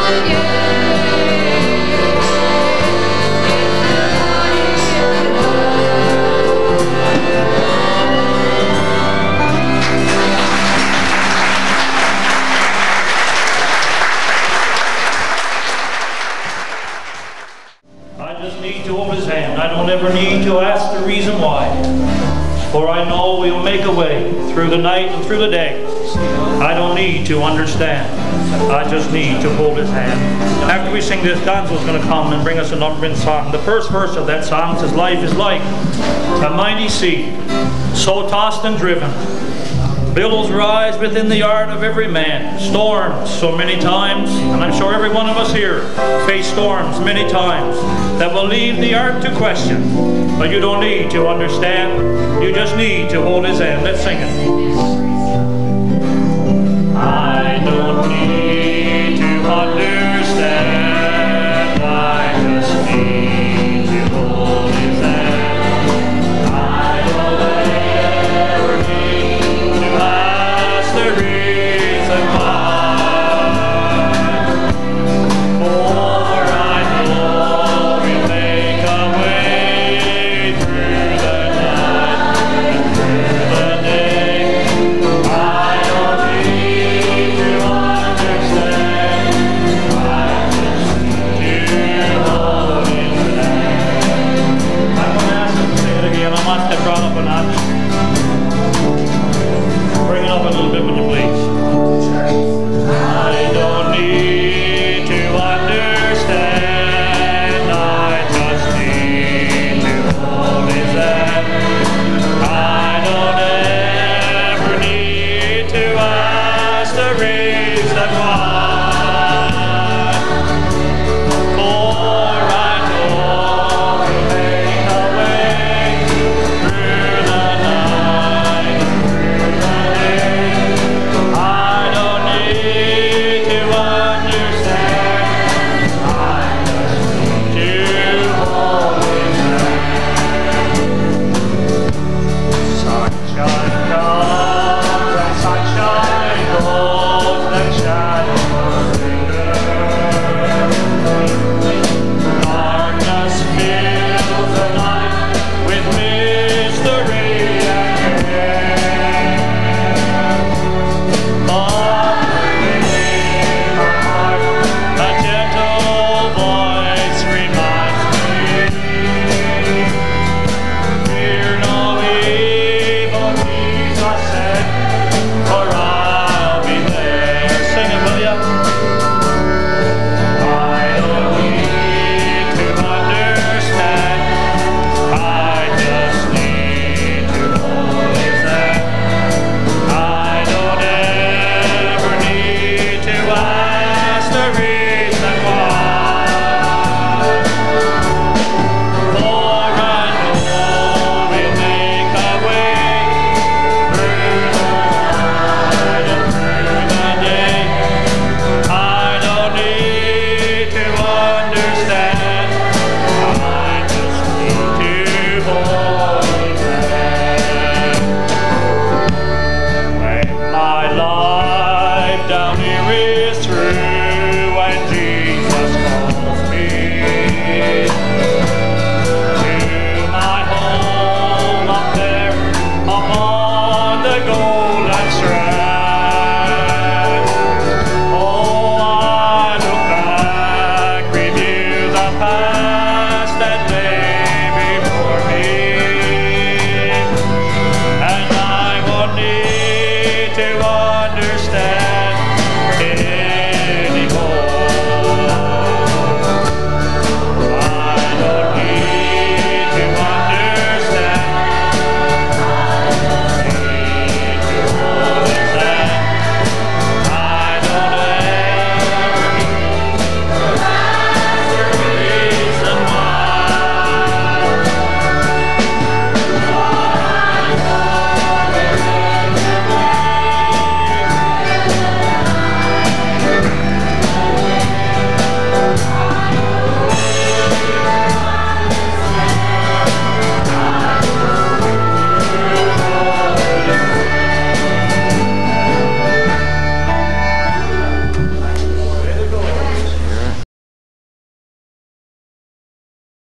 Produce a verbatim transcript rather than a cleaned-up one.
Never need to ask the reason why, for I know we'll make a way through the night and through the day. I don't need to understand, I just need to hold his hand. After we sing this, Gonzo's going to come and bring us a numbering song. The first verse of that song says, life is like a mighty sea, so tossed and driven. Billows rise within the heart of every man. Storms so many times, and I'm sure every one of us here face storms many times that will leave the heart to question. But you don't need to understand, you just need to hold his hand. Let's sing it. I don't need